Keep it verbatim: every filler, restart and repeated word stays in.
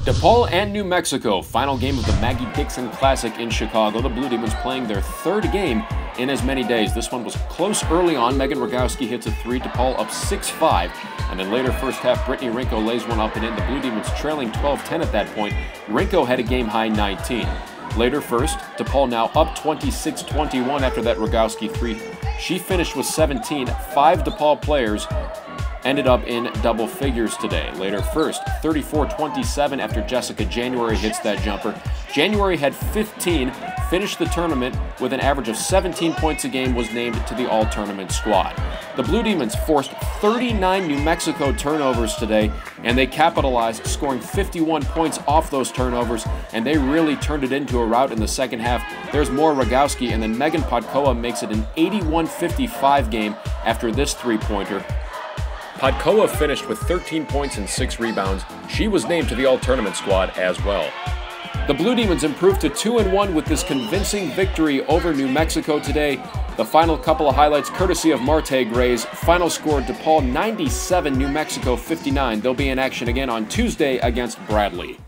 DePaul and New Mexico, final game of the Maggie Dixon Classic in Chicago. The Blue Demons playing their third game in as many days. This one was close early on. Megan Rogowski hits a three, DePaul up six five. And then later first half, Brittany Rinko lays one up and in. The Blue Demons trailing twelve ten at that point. Rinko had a game-high nineteen. Later first, DePaul now up twenty-six twenty-one after that Rogowski three. She finished with seventeen. Five DePaul players ended up in double figures today. Later first, thirty-four twenty-seven after Jessica January hits that jumper. January had fifteen, finished the tournament with an average of seventeen points a game, was named to the all-tournament squad. The Blue Demons forced thirty-nine New Mexico turnovers today, and they capitalized, scoring fifty-one points off those turnovers, and they really turned it into a rout in the second half. There's more Rogowski, and then Megan Podkoa makes it an eighty-one fifty-five game after this three-pointer. Podkoa finished with thirteen points and six rebounds. She was named to the all-tournament squad as well. The Blue Demons improved to two and one with this convincing victory over New Mexico today. The final couple of highlights courtesy of Marte Grays. Final score, DePaul ninety-seven, New Mexico fifty-nine. They'll be in action again on Tuesday against Bradley.